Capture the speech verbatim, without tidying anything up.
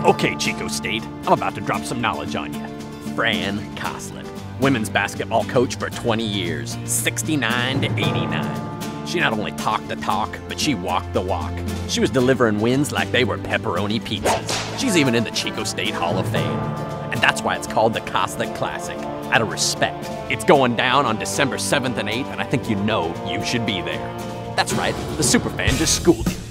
Okay, Chico State, I'm about to drop some knowledge on you. Fran Coslet, women's basketball coach for twenty years, sixty-nine to eighty-nine. She not only talked the talk, but she walked the walk. She was delivering wins like they were pepperoni pizzas. She's even in the Chico State Hall of Fame. And that's why it's called the Coslet Classic, out of respect. It's going down on December seventh and eighth, and I think you know you should be there. That's right, the superfan just schooled you.